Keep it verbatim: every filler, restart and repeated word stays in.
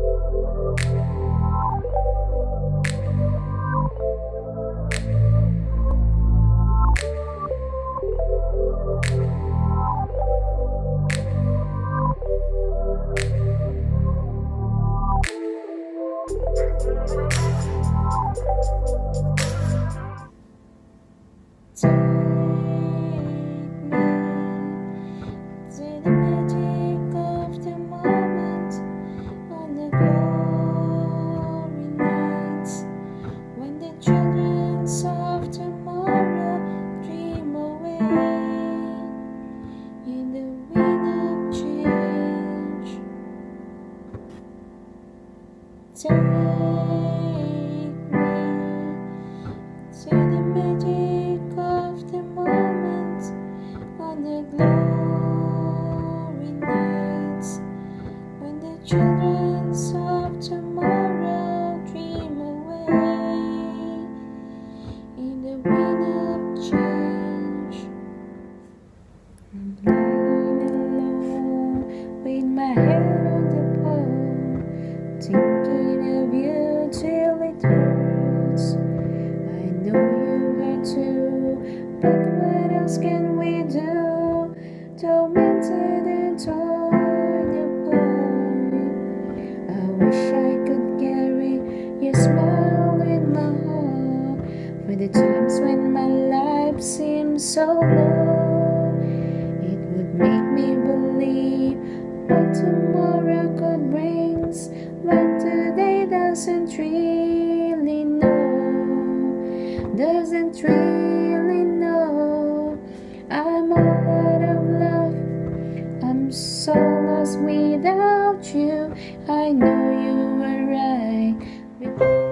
Take me to the magic of the moment on the glory nights when the children of tomorrow dream away in the wind of change. I'm lying alone with my head on the pole, thinking of you till it hurts. I know you hurt too, but what else can we do? Tormented and torn apart. I wish I could carry your smile in my heart for the times when my life seems so low. It would make me believe what tomorrow could bring, but today doesn't really know, doesn't really know. I'm all out of love, I'm so lost without you. I know you were right.